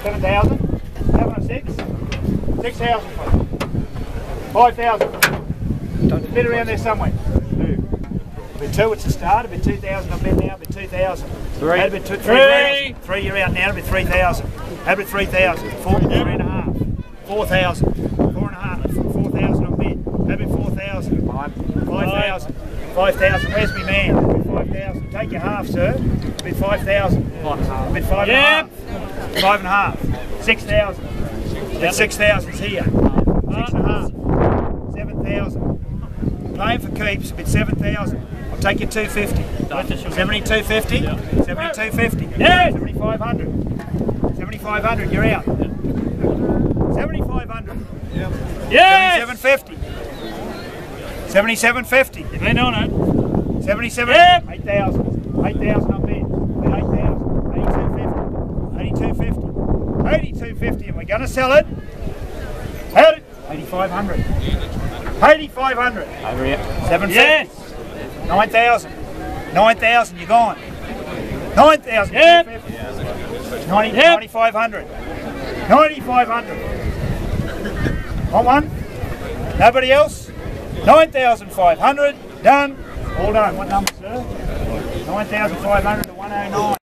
7,000. 706. 6,000. 5,000. Bit around there somewhere. 2. Bit 2, it's a start. A bit 2,000. I've been now. A bit 2,000. 3. Add a bit 3,000. 3, you're out now. A bit 3,000. Add a bit 3,000. 4, 3.5. 4,000. 4.5. 4,000 on bid. Add a bit 4,000. 5,000. 5,000. Where's me man? A bit 5,000. Take your half, sir. A bit 5,000. A bit 5.5. 5.5. 6,000. Bit 6,000's here. 6.5. 7,000. Playing for keeps. A bit 7,000. I'll take you 250. 72.50. 72.50. 7,500. 7,500. You're out. 7,500. Yes! 77.50. 77.50. You've been on it. 77. Yep. 8,000. 8,000 on bid. 8,000. 82.50. 82.50. 82.50. And we're going to sell it. 8,500. 8,500. Over here. 750. Yes! 9,000. 9,000. You're gone. 9,000. Yep. 9,500. 9,500. Want one? Nobody else? 9,500. Done. All done. What number, sir? 9,500 to 109.